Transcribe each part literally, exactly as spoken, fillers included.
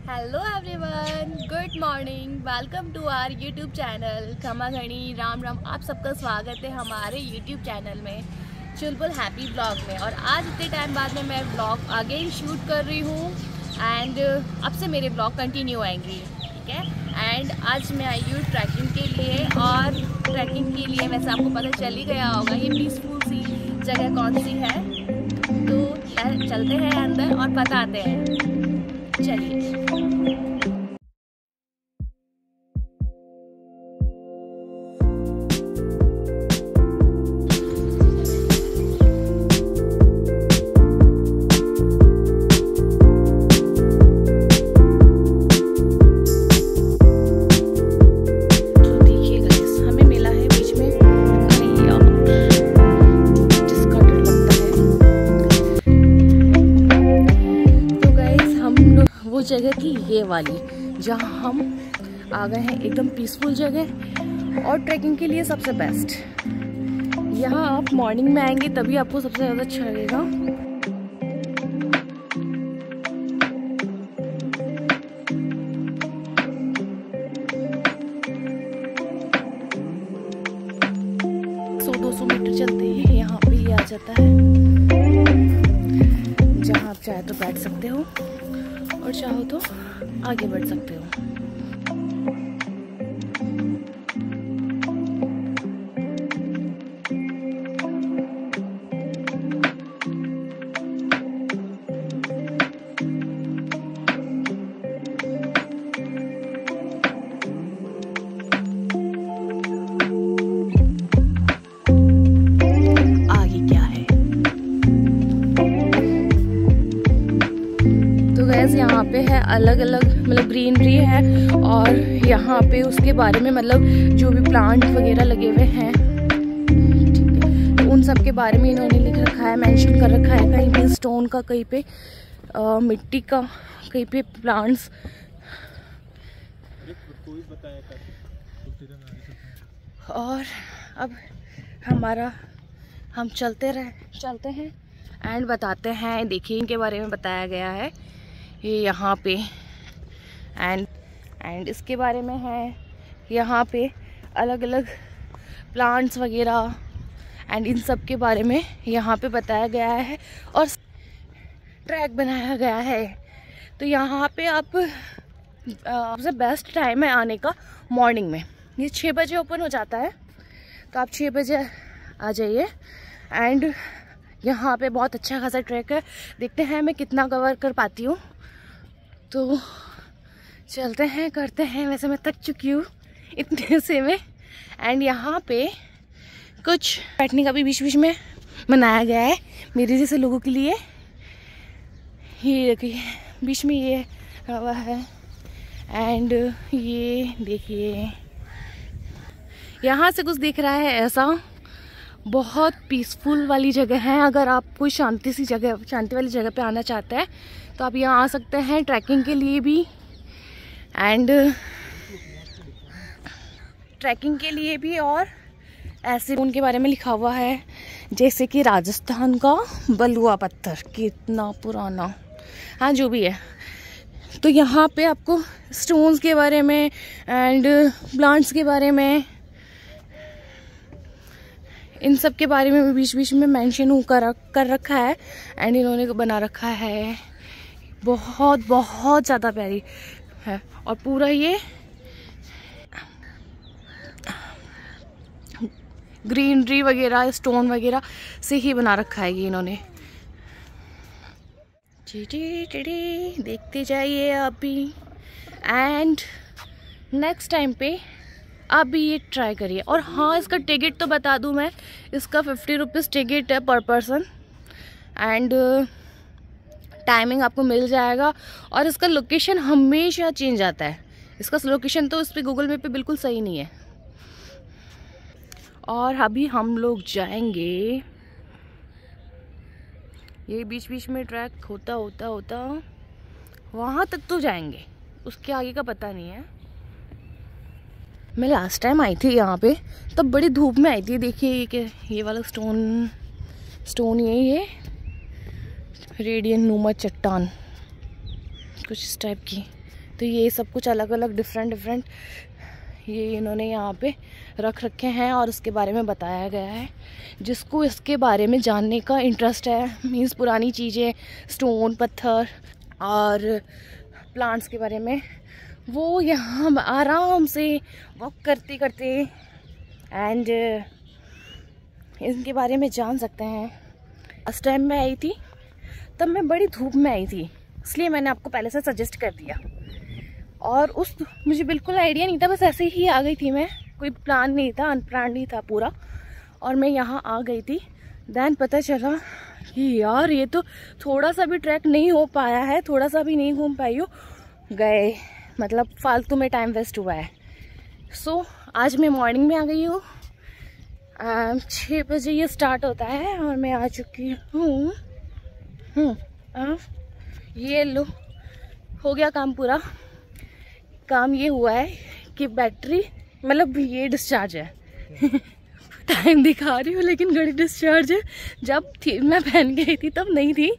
Hello everyone, good morning, welcome to our YouTube channel Khamma Ghani. Ram Ram, आप सबका स्वागत है हमारे यूट्यूब चैनल में चुलबुल हैप्पी ब्लॉग में। और आज इतने टाइम बाद में मैं ब्लॉग अगेन शूट कर रही हूँ एंड अब से मेरे ब्लॉग कंटिन्यू आएंगी, ठीक है। एंड आज मैं आई हूँ ट्रैकिंग के लिए, और ट्रैकिंग के लिए वैसे आपको पता चल ही गया होगा ये पीसफुल सी जगह कौन सी है। तो चलते हैं अंदर और बताते हैं, चलिए। जगह थी ये वाली जहाँ हम आ गए हैं, एकदम पीसफुल जगह और ट्रैकिंग के लिए सबसे बेस्ट। यहाँ आप मॉर्निंग में आएंगे तभी आपको सबसे ज़्यादा अच्छा लगेगा। सौ दो सौ मीटर चलते ही यहाँ पे ये आ जाता है, जहाँ आप चाहे तो बैठ सकते हो और चाहो तो आगे बढ़ सकते हो। यहाँ पे है अलग अलग मतलब ग्रीनरी है, और यहाँ पे उसके बारे में मतलब जो भी प्लांट वगैरह लगे हुए हैं, ठीक है, तो उन सब के बारे में इन्होंने लिख रखा है, मेंशन कर रखा है। कहीं पे स्टोन का, कहीं पे आ, मिट्टी का, कहीं पे प्लांट्स। और अब हमारा हम चलते रहे चलते हैं एंड बताते हैं। देखिए इनके बारे में बताया गया है ये यहाँ पे, एंड एंड इसके बारे में है यहाँ पे अलग अलग प्लांट्स वगैरह, एंड इन सब के बारे में यहाँ पे बताया गया है और ट्रैक बनाया गया है। तो यहाँ पे आप सबसे बेस्ट टाइम है आने का मॉर्निंग में। ये छः बजे ओपन हो जाता है, तो आप छः बजे आ जाइए। एंड यहाँ पे बहुत अच्छा खासा ट्रैक है, देखते हैं मैं कितना कवर कर पाती हूँ। तो चलते हैं, करते हैं। वैसे मैं थक चुकी हूँ इतने से में। एंड यहाँ पे कुछ बैठने का भी बीच बीच में बनाया गया है मेरे जैसे लोगों के लिए। ये देखिए बीच में ये हवा है, एंड ये देखिए यहाँ से कुछ दिख रहा है ऐसा। बहुत पीसफुल वाली जगह है। अगर आप कोई शांति सी जगह शांति वाली जगह पे आना चाहते हैं तो आप यहाँ आ सकते हैं ट्रैकिंग के लिए भी, एंड ट्रैकिंग के लिए भी। और ऐसे उनके बारे में लिखा हुआ है जैसे कि राजस्थान का बलुआ पत्थर, कितना पुराना, हाँ जो भी है। तो यहाँ पे आपको स्टोन्स के बारे में एंड प्लांट्स के बारे में, इन सब के बारे में भी बीच बीच में मेंशन कर कर रखा है, एंड इन्होंने बना रखा है। बहुत बहुत ज़्यादा प्यारी है, और पूरा ये ग्रीनरी वगैरह, स्टोन वगैरह से ही बना रखा है ये इन्होंने। देखते जाइए अभी, एंड नेक्स्ट टाइम पे आप भी ये ट्राई करिए। और हाँ, इसका टिकट तो बता दूं मैं, इसका फिफ्टी रुपीज़ टिकट है पर पर्सन, एंड टाइमिंग आपको मिल जाएगा। और इसका लोकेशन हमेशा चेंज आता है। इसका लोकेशन तो इस पर गूगल मैप पे बिल्कुल सही नहीं है। और अभी हम लोग जाएंगे, ये बीच बीच में ट्रैक होता होता होता वहाँ तक तो जाएंगे, उसके आगे का पता नहीं है। मैं लास्ट टाइम आई थी यहाँ पे, तब बड़ी धूप में आई थी। देखिए ये कि ये वाला स्टोन स्टोन ये ये रेडियन नुमा चट्टान कुछ इस टाइप की तो ये सब कुछ अलग अलग डिफरेंट डिफरेंट ये इन्होंने यहाँ पे रख रखे हैं और उसके बारे में बताया गया है। जिसको इसके बारे में जानने का इंटरेस्ट है, मीन्स पुरानी चीज़ें, स्टोन, पत्थर और प्लांट्स के बारे में, वो यहाँ आराम से वॉक करते करते एंड इनके बारे में जान सकते हैं। फर्स्ट टाइम मैं आई थी तब मैं बड़ी धूप में आई थी, इसलिए मैंने आपको पहले से सजेस्ट कर दिया। और उस मुझे बिल्कुल आइडिया नहीं था, बस ऐसे ही आ गई थी मैं, कोई प्लान नहीं था, अनप्लान नहीं था पूरा, और मैं यहाँ आ गई थी। देन पता चला कि यार ये तो थोड़ा सा भी ट्रैक नहीं हो पाया है, थोड़ा सा भी नहीं घूम पाई हूँ, गए मतलब फालतू में टाइम वेस्ट हुआ है। सो so, आज मैं मॉर्निंग में आ गई हूँ, छः बजे ये स्टार्ट होता है और मैं आ चुकी हूँ। हूँ ये लो, हो गया काम पूरा। काम ये हुआ है कि बैटरी मतलब ये डिस्चार्ज है टाइम दिखा रही हूँ लेकिन घड़ी डिस्चार्ज है। जब थी मैं पहन गई थी तब नहीं थी।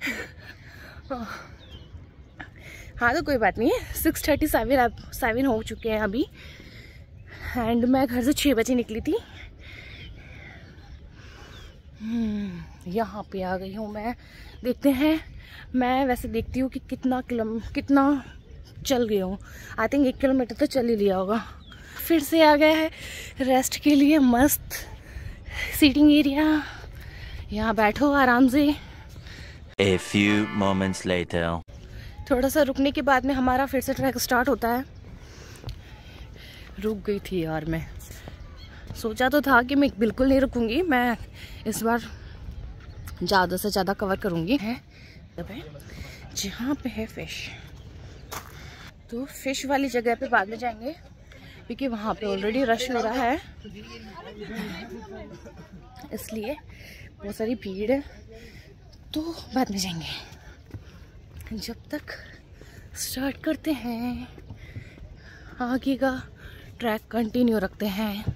हाँ तो कोई बात नहीं है, सिक्स थर्टी सेवन सेवन हो चुके हैं अभी एंड मैं घर से छः बजे निकली थी। यहाँ पे आ गई हूँ मैं। देखते हैं, मैं वैसे देखती हूँ कि कितना किलो कितना चल गई हूँ। आई थिंक एक किलोमीटर तो चल ही लिया होगा। फिर से आ गया है रेस्ट के लिए मस्त सीटिंग एरिया, यहाँ बैठो आराम से। A few moments later. थोड़ा सा रुकने के बाद में हमारा फिर से ट्रैक स्टार्ट होता है। रुक गई थी यार, मैं सोचा तो था कि मैं बिल्कुल नहीं रुकूंगी, मैं इस बार ज़्यादा से ज़्यादा कवर करूंगी। है जहाँ पे है फिश, तो फिश वाली जगह पे बाद में जाएंगे क्योंकि वहाँ पे ऑलरेडी रश हो रहा है, इसलिए बहुत सारी भीड़ है, तो बाद में जाएंगे। जब तक स्टार्ट करते हैं, आगे का ट्रैक कंटिन्यू रखते हैं।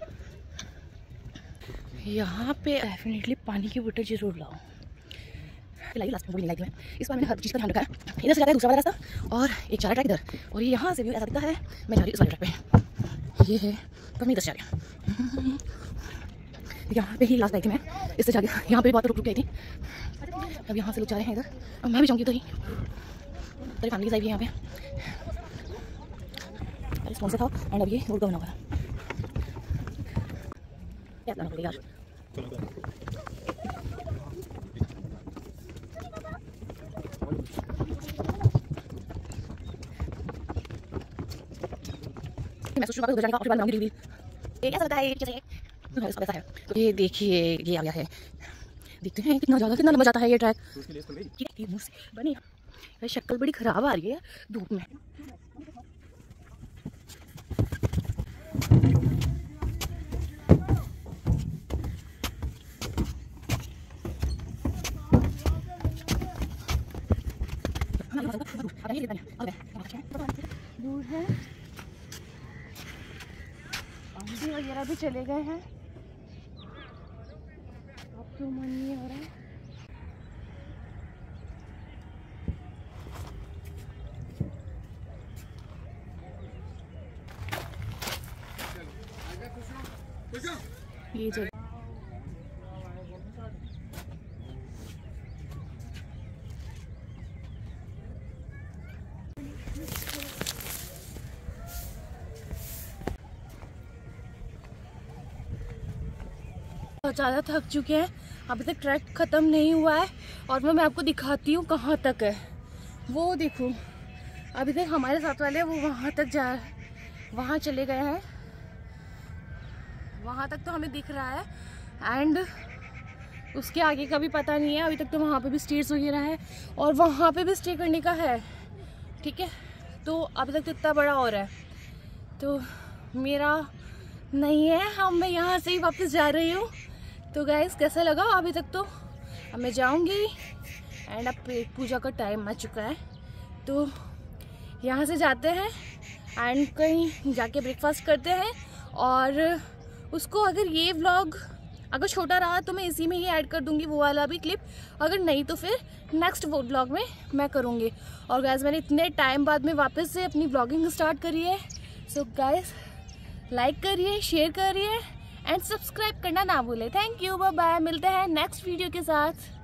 यहाँ पे डेफिनेटली पानी की बोतल जरूर लाओ। लाइए लास्ट में लाई थी मैं, इस बार मैंने हर चीज़ का ध्यान रखा है। इधर से जाता है दूसरा वाला रास्ता और एक चारा ट्रैक इधर, और ये यहाँ से भी ऐसा दिखता है। मैं जा रही हूँ इस वाले ट्रैक पे, ये है पर मैं इधर से जा रही हूँ। यहाँ पे ही लास्ट आई थी मैं, इससे जाके यहाँ पे बहुत रुक रुक गई थी। अब यहाँ से लोग जा रहे हैं इधर, अब मैं भी जाऊँगी तो ही तेरी फैमिली आई भी यहाँ पे स्पॉन्सर था एंड अब ये रोड का बना हुआ है। क्या करना पड़ेगा यार। मैं सोच रहा हूँ उधर जाने का, और बाद में ये कैसा होता है, ये कैसे है, ऐसा है। तो ये देखिए ये आ गया है, देखते हैं कितना ज़्यादा कितना लंबा जाता है ये ट्रैक। बनी भाई शक्ल बड़ी ख़राब आ रही है धूप में। दूर है, आंधी वगैरह भी चले गए हैं, अब तो मन नहीं हो रहा है। ये जगह ज़्यादा थक चुके हैं, अभी तक ट्रैक ख़त्म नहीं हुआ है और मैं मैं आपको दिखाती हूँ कहाँ तक है। वो देखो अभी तक हमारे साथ वाले वो वहाँ तक जा वहाँ चले गए हैं, वहाँ तक तो हमें दिख रहा है एंड उसके आगे का भी पता नहीं है। अभी तक तो वहाँ पे भी स्टेज वगैरह है और वहाँ पे भी स्टे करने का है, ठीक है। तो अभी तक तो इतना बड़ा हो रहा है, तो मेरा नहीं है, हम मैं यहाँ से ही वापस जा रही हूँ। तो गाइस कैसा लगा अभी तक, तो अब मैं जाऊँगी एंड अब पेट पूजा का टाइम आ चुका है, तो यहाँ से जाते हैं एंड कहीं जाके ब्रेकफास्ट करते हैं। और उसको अगर ये व्लॉग अगर छोटा रहा तो मैं इसी में ही ऐड कर दूंगी वो वाला भी क्लिप, अगर नहीं तो फिर नेक्स्ट व्लॉग में मैं करूँगी। और गाइस मैंने इतने टाइम बाद में वापस से अपनी ब्लॉगिंग स्टार्ट करी है। सो गाइस लाइक करिए, शेयर करिए एंड सब्सक्राइब करना ना भूलें। थैंक यू, बाय बाय, मिलते हैं नेक्स्ट वीडियो के साथ।